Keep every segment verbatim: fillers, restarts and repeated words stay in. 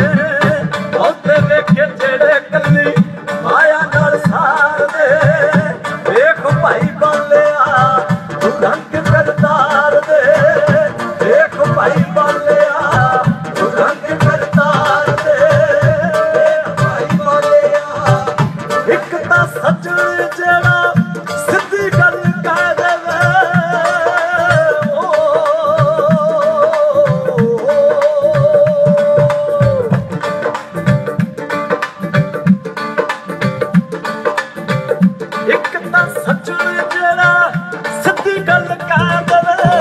औते वेखे जेड़े कली माया नाल सार दे देख भाई बालिया तू रंग करतार दे देख भाई बालिया तू रंग करतार दे भाई बालिया एक तां सजण जेड़ा सिद्धी गल कह देवे एक तां सजण जेड़ा सिद्धी गल कह देवे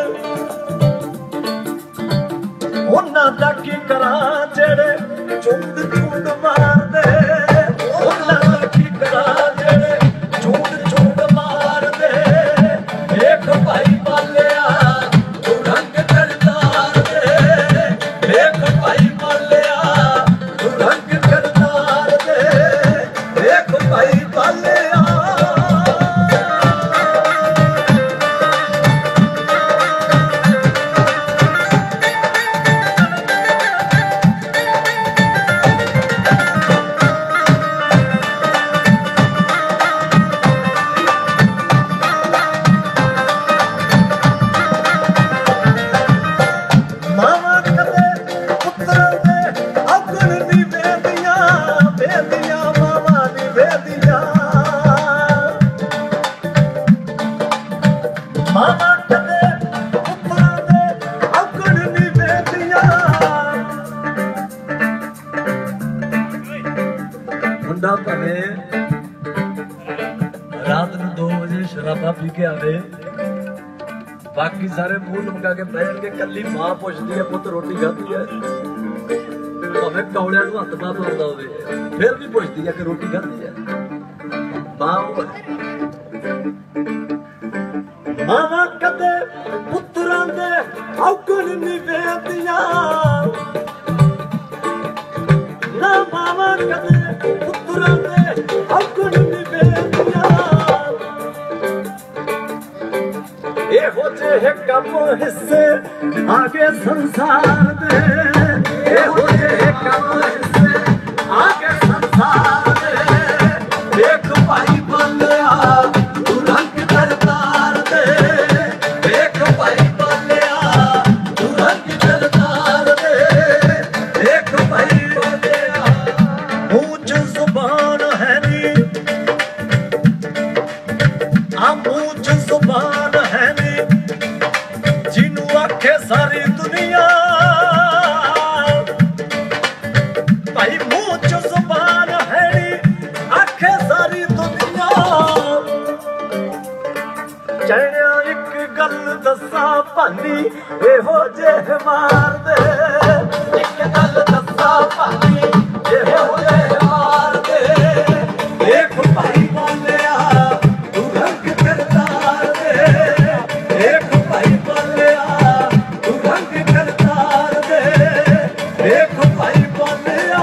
उन्हां दा की करां जेड़े चूंड चूंड मार दे उन्हां दा की करां जेड़े चूंड चूंड मार दे देख भाई बालिया तू रंग करतार दे देख भाई बालिया तू रंग करतार दे देख भाई बालिया मावा कदे पुत्तरां दे अगण दी वेदियां वेदियां मावा दी वेदियां मावा कदे पुत्तरां दे अगण दी वेदियां मुंडा भवे रात नूं दो बजे शराबा पी के आवे बाकी सारे मूंह लमका के बैठ के कली मां पुछदी है पुत रोटी खाधी है भावे कौड़िया नूं हत्थ पा पाउंदा होवे फिर भी पुछदी है कि रोटी खाधी है मां मावा कदे पुत्तरां दे औगण नी वेदियां ना मावा कदे पुत्तरां दे औगण नी वेदियां एहो जेहे कम हिस्से आगे संसार दे एहो जेहे कम हिस्से आगे संसार दे देख भाई बालिया तू रंग करतार दे देख भाई बालिया तू रंग करतार दे देख भाई बालिया मुंह च जुबान है नी आ मुंह च जुबान है नी जिन्नू आखे सारी दुनिया भाई मुंह च जुबान है नी आखे सारी दुनिया चढ़िया एक गल दसा भानी एहो जेह मार दे एक गल दसा भानी एहो जेह मार दे देख भाई बालिया तू रंग करतार दे देख भाई बालिया तू रंग करतार दे देख भाई बालिया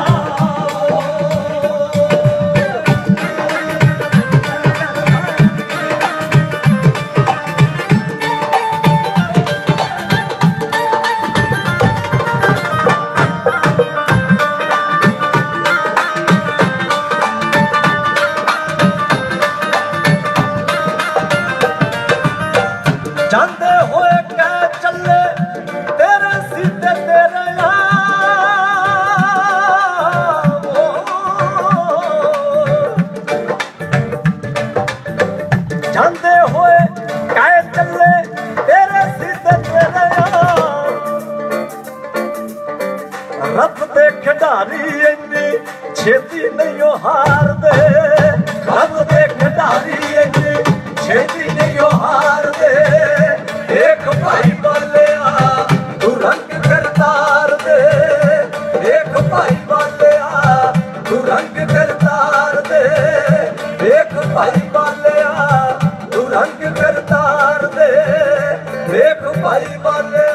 जांदे होए कह चले तेरे सीधे तेरे जांदे होए कह चले तेरे सीधे तेरे रब दे खिडारी इन्नी छेती नहीं हार दे रब दे खिडारी इन्नी छेती नहीं हार दे देख भाई बालिया तू रंग करतार दे देख भाई बालिया तू रंग करतार दे देख भाई बालिया तू रंग करतार दे देख भाई बालिया